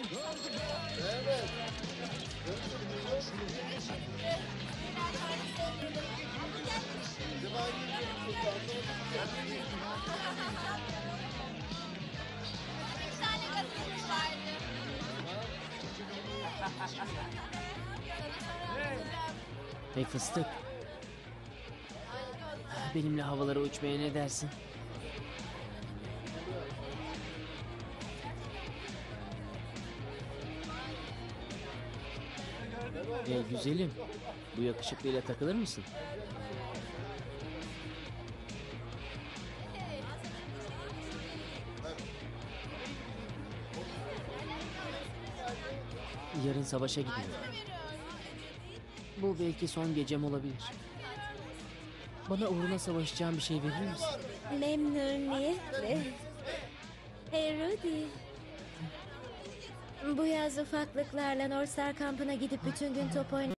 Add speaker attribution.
Speaker 1: Evet. Bizim aynı çocuktuk, anlamadım.
Speaker 2: Bir tane gazetemiz vardı.
Speaker 3: Hey fıstık. Benimle havalara uçmaya ne dersin? Hey güzelim. Bu yakışıklıyla takılır mısın? Yarın savaşa gidiyorum. Bu belki son gecem olabilir. Bana uğruna savaşacağım bir şey verir misin?
Speaker 4: Memnuniyetle. Hey Rudy. Bu yaz ufaklıklarla Northstar kampına gidip bütün gün top